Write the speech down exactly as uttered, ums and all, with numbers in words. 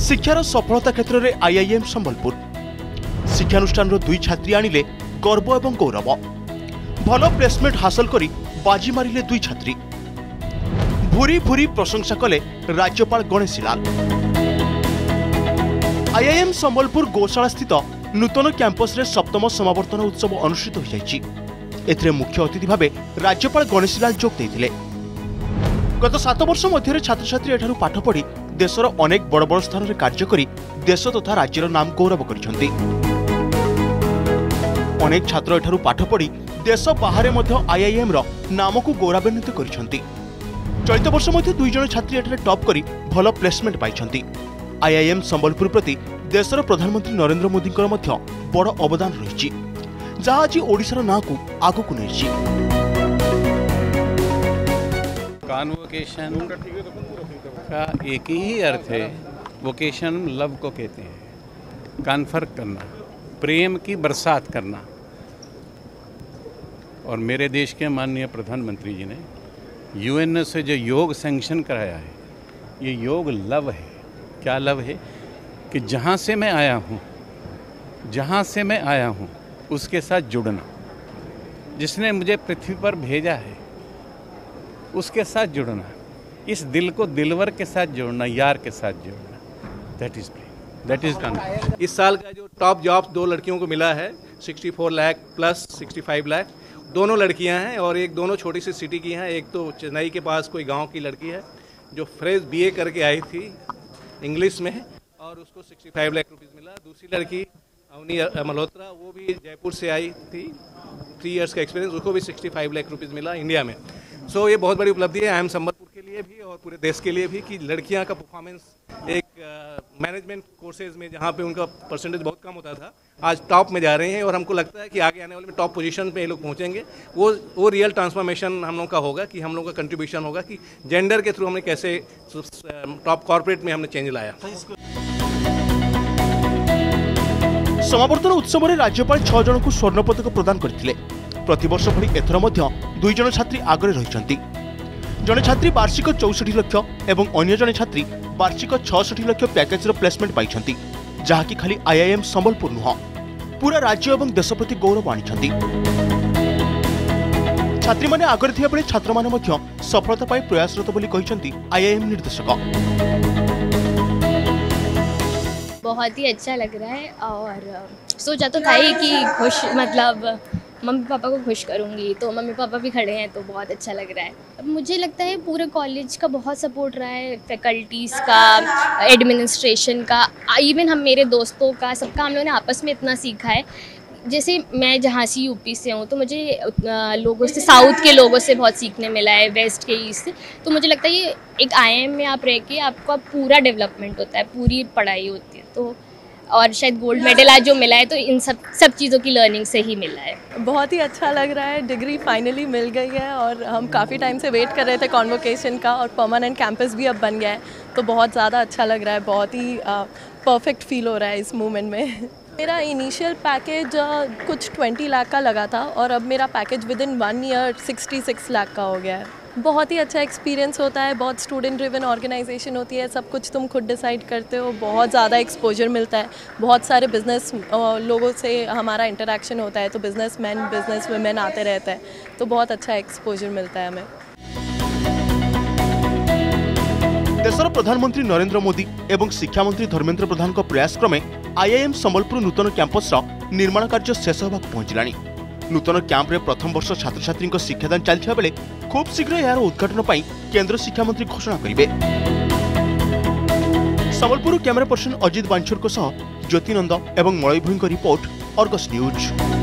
शिक्षार सफलता क्षेत्र में आईआईएम संबलपुर शिक्षानुष्ठान दुई छात्री आनिले गर्व एवं गौरव। भल प्लेसमेंट हासिल करी बाजी मारिले दुई छात्री। भूरी भूरी प्रशंसा कले राज्यपाल गणेशी लाल। आईआईएम संबलपुर गौशाला स्थित नूतन कैंपस रे सप्तम समावर्तन उत्सव अनुष्ठित हो जाइछि। एथिरे मुख्य अतिथि भावे राज्यपाल गणेशी लाल जोग देथिले। गत सात वर्ष मध्य छात्र छात्री एठारु पाठ पढ़ी देशर अनेक बड़ बड़ स्थान में कार्य करी देश तथा राज्यर नाम गौरव करिसेंति। अनेक छात्र एठारु पाठ पढ़ी देश बाहर मध्य आईआईएम रो नाम को गौरवान्वित करिसेंति। चलित वर्ष मध्य दुई जन छात्री एठारे टॉप करी भल प्लेसमेंट पाइछंती। आईआईएम संबलपुर प्रति देशर प्रधानमंत्री नरेंद्र मोदी मध्य बड़ अवदान रही जहाँ आज ओडिशार नाँ को आगक नहीं। कॉन्वोकेशन का एक ही अर्थ है, वोकेशन लव को कहते हैं, कन्फर करना, प्रेम की बरसात करना। और मेरे देश के माननीय प्रधानमंत्री जी ने यूएन से जो योग सैंक्शन कराया है, ये योग लव है। क्या लव है कि जहाँ से मैं आया हूँ जहाँ से मैं आया हूँ उसके साथ जुड़ना, जिसने मुझे पृथ्वी पर भेजा है उसके साथ जुड़ना, इस दिल को दिलवर के साथ जोड़ना, यार के साथ जोड़ना। That is that is confidence. इस साल का जो टॉप जॉब दो लड़कियों को मिला है, चौंसठ लाख प्लस पैंसठ लाख, दोनों लड़कियां हैं और एक दोनों छोटी सी सिटी की हैं। एक तो चेन्नई के पास कोई गांव की लड़की है जो फ्रेश बीए करके आई थी इंग्लिश में और उसको पैंसठ लाख रुपीस मिला। दूसरी लड़की अवनी मल्होत्रा, वो भी जयपुर से आई थी, थ्री इयर्स का एक्सपीरियंस, उसको भी पैंसठ लाख रुपीस मिला इंडिया में। सो so, ये बहुत बड़ी उपलब्धि है आई एम संबलपुर के लिए भी और पूरे देश के लिए भी कि लड़कियां का परफॉर्मेंस एक मैनेजमेंट कोर्सेज में जहां पे उनका परसेंटेज बहुत कम होता था, आज टॉप में जा रहे हैं और हमको लगता है कि आगे आने वाले में टॉप पोजीशन पे ये लोग पहुंचेंगे। वो वो रियल ट्रांसफॉर्मेशन हम लोग का होगा कि हम लोग का कंट्रीब्यूशन होगा कि जेंडर के थ्रू हमने कैसे टॉप कॉर्पोरेट में हमने चेंज लाया। समावर्तन उत्सव में राज्यपाल छह जन को स्वर्ण पदक प्रदान करथिले। प्रतिवर्ष भली एथर मध्य दुई जन छात्री आगरे रहिछंती। जने छात्री वार्षिक चौसठ लक्ष एवं अन्य जने छात्री वार्षिक छठ लक्ष पैकेज रो प्लेसमेंट पाइछंती, जहाँकि खाली आईआईएम संबलपुर नुह पूरा राज्य एवं देश प्रति गौरव आनिछंती। छात्री माने आगरे थिया बेले छात्र माने मध्य सफलता पाई प्रयासरत बोली कहिछंती आईआईएम निर्देशक। बहुत ही अच्छा लग रहा है और सोचा तो था ही कि खुश मतलब मम्मी पापा को खुश करूंगी, तो मम्मी पापा भी खड़े हैं तो बहुत अच्छा लग रहा है। अब मुझे लगता है पूरे कॉलेज का बहुत सपोर्ट रहा है, फैकल्टीज़ का, एडमिनिस्ट्रेशन का, इवन हम मेरे दोस्तों का, सबका हम लोगों ने आपस में इतना सीखा है। जैसे मैं जहाँ से यूपी से हूँ तो मुझे लोगों से, साउथ के लोगों से बहुत सीखने मिला है, वेस्ट के ईस्ट से। तो मुझे लगता है ये एक आईआईएम में आप रह के आपका पूरा डेवलपमेंट होता है, पूरी पढ़ाई होती है। तो और शायद गोल्ड मेडल आज जो मिला है तो इन सब सब चीज़ों की लर्निंग से ही मिला है। बहुत ही अच्छा लग रहा है, डिग्री फाइनली मिल गई है और हम काफ़ी टाइम से वेट कर रहे थे कॉन्वोकेशन का और परमानेंट कैंपस भी अब बन गया है, तो बहुत ज़्यादा अच्छा लग रहा है। बहुत ही परफेक्ट फील हो रहा है इस मूवमेंट में। मेरा इनिशियल पैकेज कुछ बीस लाख का लगा था और अब मेरा package within one year छियासठ लाख का हो गया है। बहुत ही अच्छा एक्सपीरियंस होता है, बहुत स्टूडेंट ड्रिवन ऑर्गेनाइजेशन होती है, सब कुछ तुम खुद डिसाइड करते हो, बहुत ज़्यादा एक्सपोजर मिलता है, बहुत सारे बिजनेस लोगों से हमारा इंटरेक्शन होता है, तो बिजनेस मैन बिजनेस वुमेन आते रहते हैं, तो बहुत अच्छा एक्सपोजर मिलता है हमें। देशर प्रधानमंत्री नरेंद्र मोदी एवं शिक्षा मंत्री धर्मेंद्र प्रधान को प्रयास क्रमे आईआईएम संबलपुर नूतन कैंपस निर्माण कार्य शेष होगा पहुंचलानी। नूतन कैंप रे प्रथम वर्ष छात्र छात्री शिक्षादान चलता बेले खूब शीघ्र यार उद्घाटन पर केंद्र शिक्षा मंत्री घोषणा करेंगे। संबलपुर कैमरा पर्सन अजित बांछुर ज्योति नंद एवं Malay Bhoi report, Argus news.